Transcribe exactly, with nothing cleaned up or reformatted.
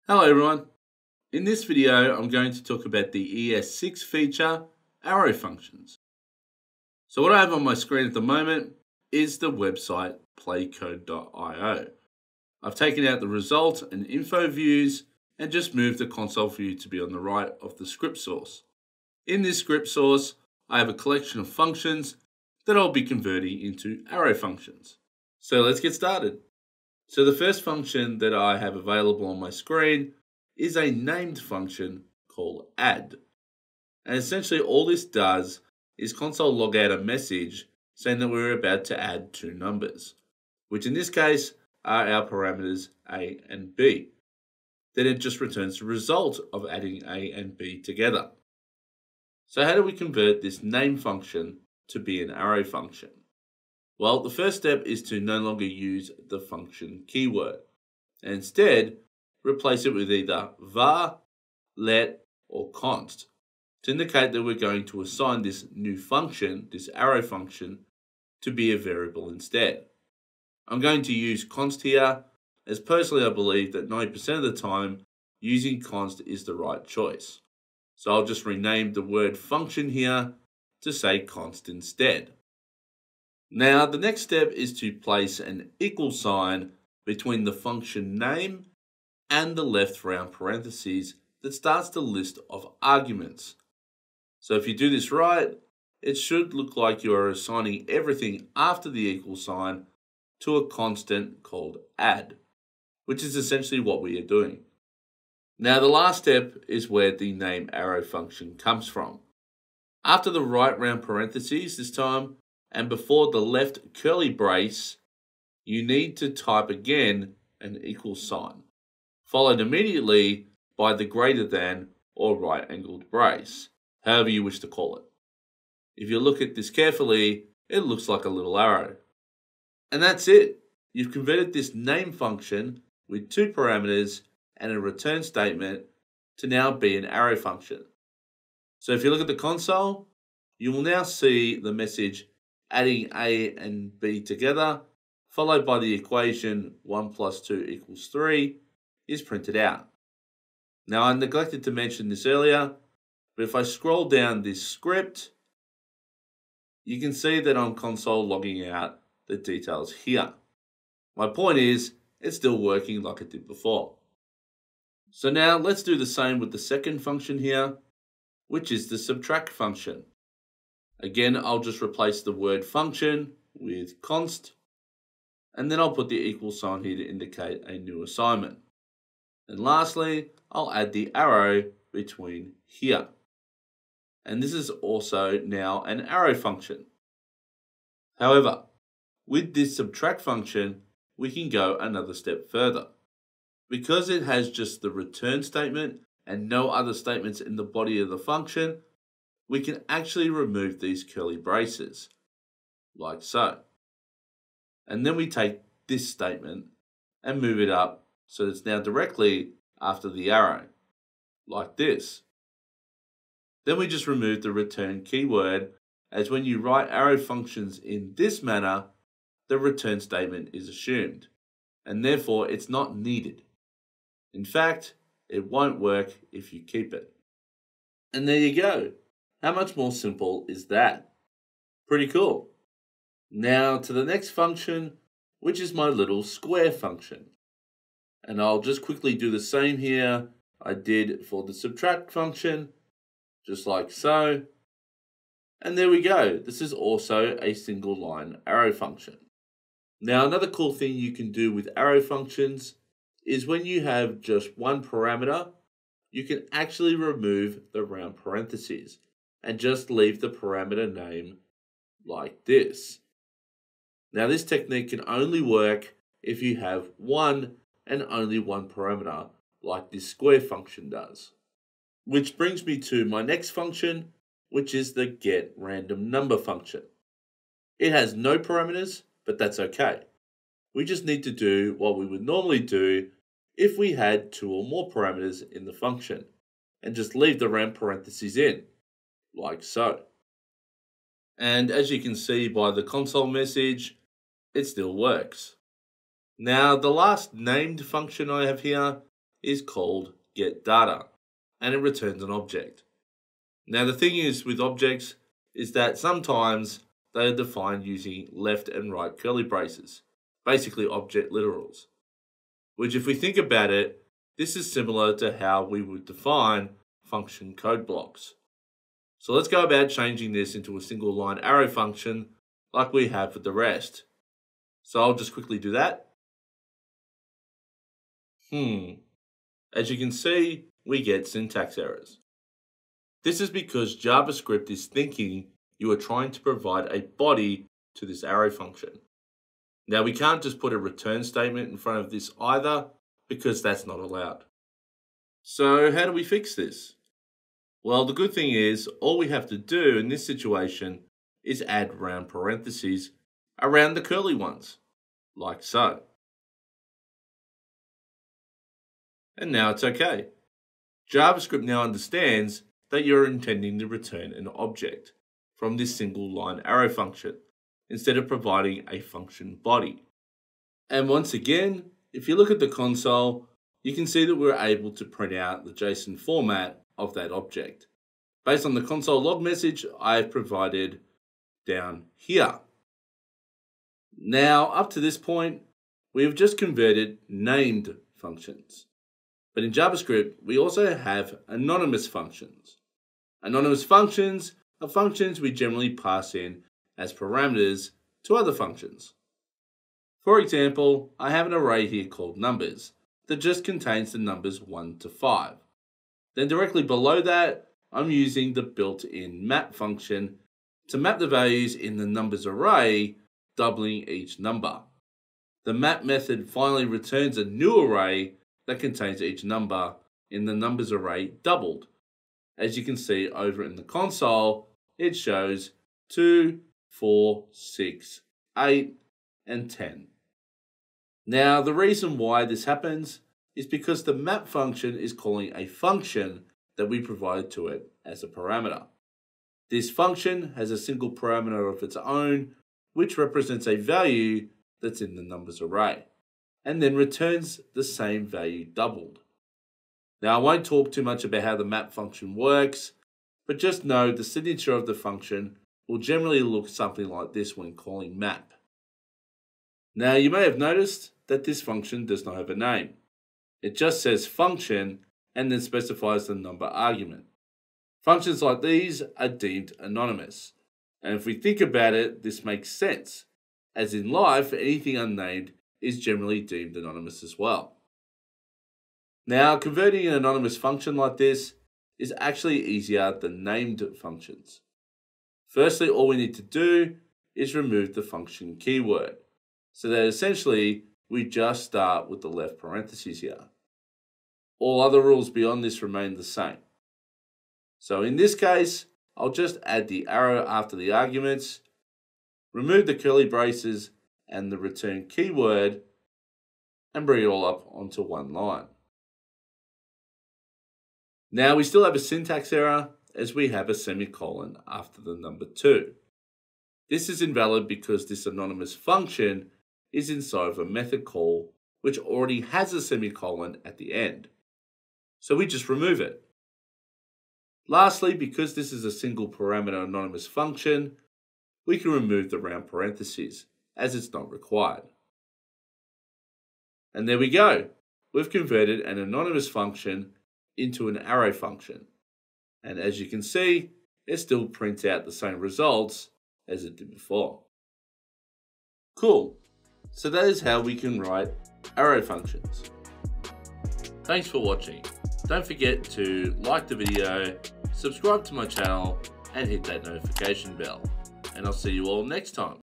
Hello everyone. In this video, I'm going to talk about the E S six feature, arrow functions. So what I have on my screen at the moment is the website playcode dot i o. I've taken out the result and info views and just moved the console view to be on the right of the script source. In this script source, I have a collection of functions that I'll be converting into arrow functions. So let's get started. So the first function that I have available on my screen is a named function called add. And essentially all this does is console log out a message saying that we're about to add two numbers, which in this case are our parameters A and B. Then it just returns the result of adding A and B together. So how do we convert this name function to be an arrow function? Well, the first step is to no longer use the function keyword, and instead replace it with either var, let, or const to indicate that we're going to assign this new function, this arrow function, to be a variable instead. I'm going to use const here, as personally I believe that ninety percent of the time using const is the right choice. So I'll just rename the word function here to say const instead. Now, the next step is to place an equal sign between the function name and the left round parentheses that starts the list of arguments. So if you do this right, it should look like you are assigning everything after the equal sign to a constant called add, which is essentially what we are doing. Now, the last step is where the name arrow function comes from. After the right round parentheses this time, and before the left curly brace, you need to type again an equal sign, followed immediately by the greater than or right angled brace, however you wish to call it. If you look at this carefully, it looks like a little arrow. And that's it. You've converted this name function with two parameters and a return statement to now be an arrow function. So if you look at the console, you will now see the message adding A and B together, followed by the equation one plus two equals three, is printed out. Now, I neglected to mention this earlier, but if I scroll down this script, you can see that I'm console logging out the details here. My point is, it's still working like it did before. So now let's do the same with the second function here, which is the subtract function. Again, I'll just replace the word function with const, and then I'll put the equal sign here to indicate a new assignment. And lastly, I'll add the arrow between here. And this is also now an arrow function. However, with this subtract function, we can go another step further. Because it has just the return statement and no other statements in the body of the function, we can actually remove these curly braces, like so. And then we take this statement and move it up so it's now directly after the arrow, like this. Then we just remove the return keyword, as when you write arrow functions in this manner, the return statement is assumed, and therefore it's not needed. In fact, it won't work if you keep it. And there you go. How much more simple is that? Pretty cool. Now to the next function, which is my little square function. And I'll just quickly do the same here I did for the subtract function, just like so. And there we go. This is also a single line arrow function. Now another cool thing you can do with arrow functions is when you have just one parameter, you can actually remove the round parentheses and just leave the parameter name like this. Now this technique can only work if you have one and only one parameter, like this square function does. Which brings me to my next function, which is the getRandomNumber function. It has no parameters, but that's okay. We just need to do what we would normally do if we had two or more parameters in the function, and just leave the round parentheses in, like so. And as you can see by the console message, it still works. Now, the last named function I have here is called getData, and it returns an object. Now the thing is with objects is that sometimes they are defined using left and right curly braces, basically object literals, which if we think about it, this is similar to how we would define function code blocks. So let's go about changing this into a single line arrow function like we have with the rest. So I'll just quickly do that. Hmm. As you can see, we get syntax errors. This is because JavaScript is thinking you are trying to provide a body to this arrow function. Now we can't just put a return statement in front of this either, because that's not allowed. So how do we fix this? Well, the good thing is all we have to do in this situation is add round parentheses around the curly ones, like so. And now it's okay. JavaScript now understands that you're intending to return an object from this single line arrow function instead of providing a function body. And once again, if you look at the console, you can see that we're able to print out the JSON format of that object based on the console log message I've provided down here. Now, up to this point, we have just converted named functions. But in JavaScript, we also have anonymous functions. Anonymous functions are functions we generally pass in as parameters to other functions. For example, I have an array here called numbers that just contains the numbers one to five. Then directly below that, I'm using the built-in map function to map the values in the numbers array, doubling each number. The map method finally returns a new array that contains each number in the numbers array doubled. As you can see over in the console, it shows two, four, six, eight, and ten. Now, the reason why this happens is because the map function is calling a function that we provide to it as a parameter. This function has a single parameter of its own, which represents a value that's in the numbers array, and then returns the same value doubled. Now, I won't talk too much about how the map function works, but just know the signature of the function will generally look something like this when calling map. Now, you may have noticed that this function does not have a name. It just says function and then specifies the number argument. Functions like these are deemed anonymous. And if we think about it, this makes sense. As in life, anything unnamed is generally deemed anonymous as well. Now, converting an anonymous function like this is actually easier than named functions. Firstly, all we need to do is remove the function keyword, so that essentially we just start with the left parentheses here. All other rules beyond this remain the same. So in this case, I'll just add the arrow after the arguments, remove the curly braces and the return keyword, and bring it all up onto one line. Now we still have a syntax error as we have a semicolon after the number two. This is invalid because this anonymous function is inside of a method call which already has a semicolon at the end. So we just remove it. Lastly, because this is a single parameter anonymous function, we can remove the round parentheses as it's not required. And there we go. We've converted an anonymous function into an arrow function. And as you can see, it still prints out the same results as it did before. Cool. So that is how we can write arrow functions. Thanks for watching. Don't forget to like the video, subscribe to my channel, and hit that notification bell. And I'll see you all next time.